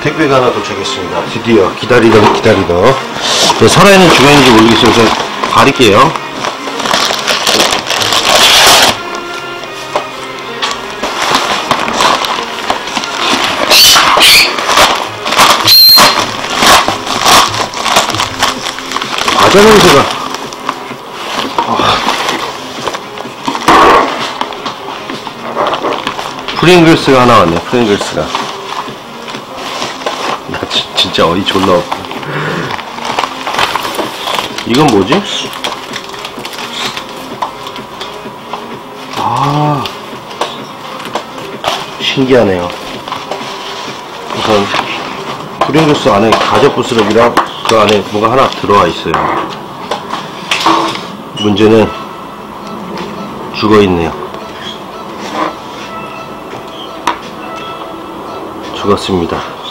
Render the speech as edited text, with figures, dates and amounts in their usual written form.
택배가 하나 도착했습니다. 드디어 기다리던 살아있는 주변인지 모르겠어요. 그래서 가릴게요. 과자 냄새가 프링글스가 하나 왔네. 프링글스가 진짜 어디 졸라 없고. 이건 뭐지? 아, 신기하네요. 우선 프링글스 안에 가죽 부스러기랑 그 안에 뭐가 하나 들어와 있어요. 문제는 죽어 있네요. 죽었습니다.